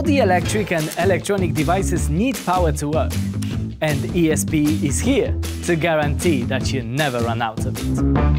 the electric and electronic devices need power to work, and ESPE is here to guarantee that you never run out of it.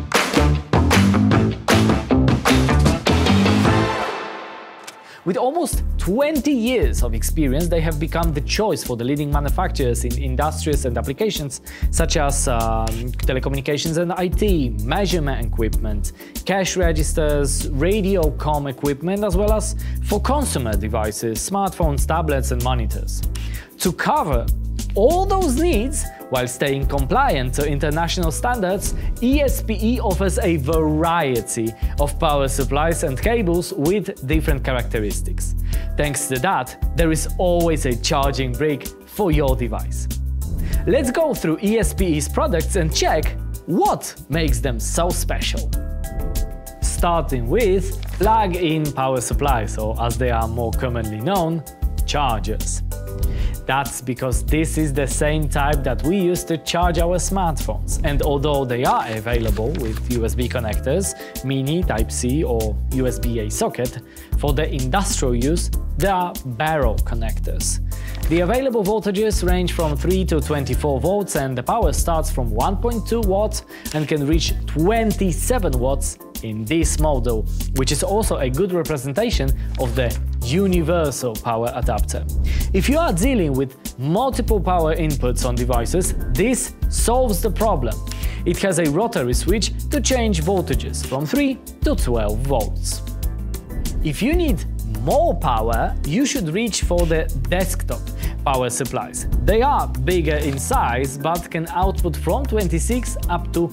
With almost 20 years of experience, they have become the choice for the leading manufacturers in industries and applications such as telecommunications and IT, measurement equipment, cash registers, radio comm equipment, as well as for consumer devices, smartphones, tablets and monitors. To cover all those needs, while staying compliant to international standards, ESPE offers a variety of power supplies and cables with different characteristics. Thanks to that, there is always a charging brick for your device. Let's go through ESPE's products and check what makes them so special. Starting with plug-in power supplies, or as they are more commonly known, chargers. That's because this is the same type that we use to charge our smartphones, and although they are available with USB connectors, Mini, Type-C or USB-A socket, for the industrial use there are barrel connectors. The available voltages range from 3 to 24 volts and the power starts from 1.2 watts and can reach 27 watts in this model, which is also a good representation of the universal power adapter. If you are dealing with multiple power inputs on devices, this solves the problem. It has a rotary switch to change voltages from 3 to 12 volts. If you need more power, you should reach for the desktop power supplies. They are bigger in size but can output from 26 up to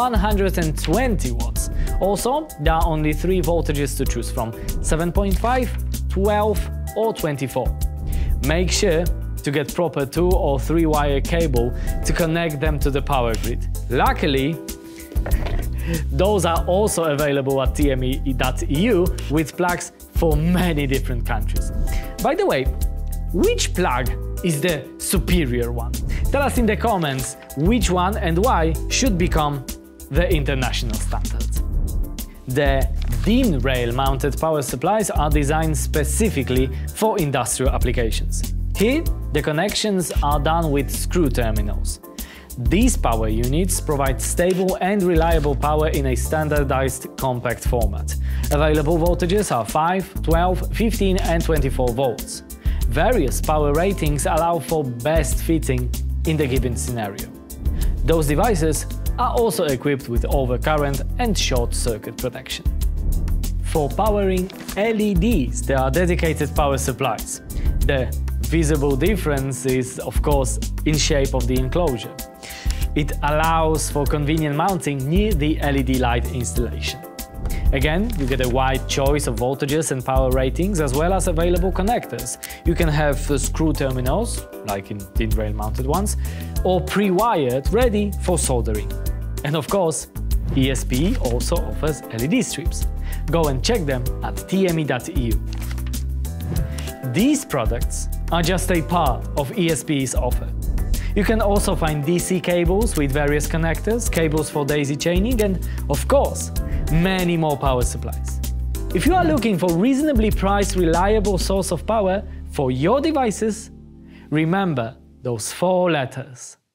120 watts. Also, there are only 3 voltages to choose from: 7.5, 12 or 24. Make sure to get proper 2 or 3 wire cable to connect them to the power grid. Luckily, those are also available at TME.eu with plugs for many different countries. By the way, which plug is the superior one? Tell us in the comments which one and why should become the international standard. The DIN rail mounted power supplies are designed specifically for industrial applications. Here, the connections are done with screw terminals. These power units provide stable and reliable power in a standardized compact format. Available voltages are 5, 12, 15 and 24 volts. Various power ratings allow for best fitting in the given scenario. Those devices are also equipped with overcurrent and short circuit protection. For powering LEDs, there are dedicated power supplies. The visible difference is, of course, in shape of the enclosure. It allows for convenient mounting near the LED light installation. Again, you get a wide choice of voltages and power ratings as well as available connectors. You can have screw terminals, like in DIN rail mounted ones, or pre-wired ready for soldering. And of course, ESPE also offers LED strips. Go and check them at TME.eu. These products are just a part of ESPE's offer. You can also find DC cables with various connectors, cables for daisy chaining and, of course, many more power supplies. If you are looking for reasonably priced, reliable source of power for your devices, remember those 4 letters: